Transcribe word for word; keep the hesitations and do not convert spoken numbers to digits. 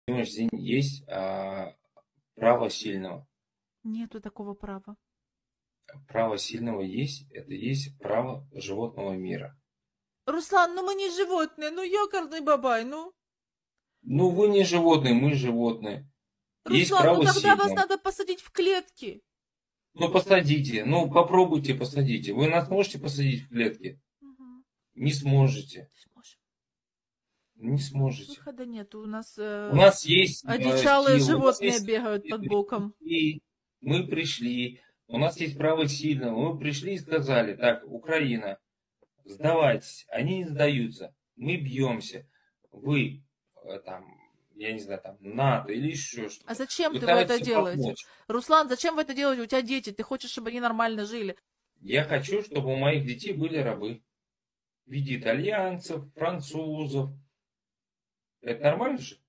сегодняшний день есть а, право сильного. Нету такого права. Право сильного есть, это есть право животного мира. Руслан, ну мы не животные, ну ёкарный бабай, ну. Ну, вы не животные, мы животные. Есть Руслан, ну право тогда вас сильного. надо посадить в клетки. Ну, посадите, ну, попробуйте посадите. Вы нас можете посадить в клетки? Угу. Не сможете. Сможем. Не сможете. Выхода нет. У нас У э, нас есть э, одичалые силы, у нас животные есть... бегают под боком. И мы пришли, у нас есть право сильного. Мы пришли и сказали, так, Украина, сдавайтесь. Они не сдаются. Мы бьемся. Вы, э, там, я не знаю, там, НАТО или еще что-то. А зачем Вы ты вы это стараетесь делаете? помочь. Руслан, зачем вы это делаете? У тебя дети, ты хочешь, чтобы они нормально жили. Я хочу, чтобы у моих детей были рабы. В виде итальянцев, французов. Это нормально же?